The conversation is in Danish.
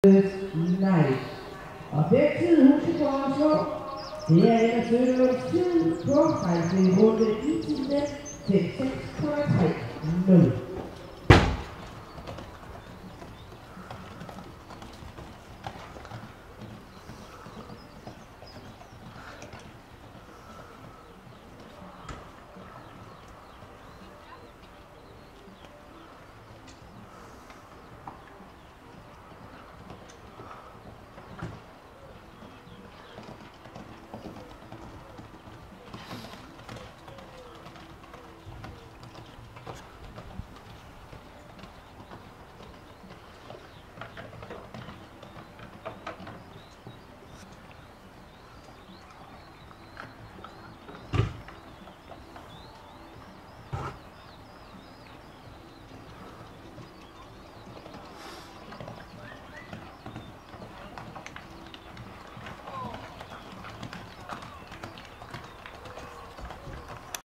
Nej. Og den tid, hun skal foreslå, det er en af Sønderlunds tid på rejsning runde i tiden til 6,3 0.